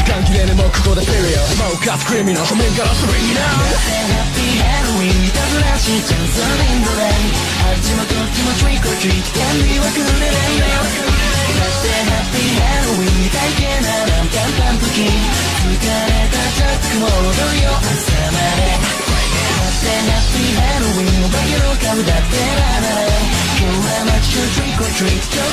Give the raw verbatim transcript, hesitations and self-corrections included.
間切れにもうここでフィリオもうカスクリミナル正面からスリーナウハッピーハロウィンいたずらしチャンスリンドレイあっちもこっちもトリックオアトリートキャンディーはくれないよだってハッピーハロウィンみたいけなランタンパンプキン疲れたジャックも踊るよ朝までだってハッピーハロウィンお化けの顔だってらない今日は街中トリックオアトリート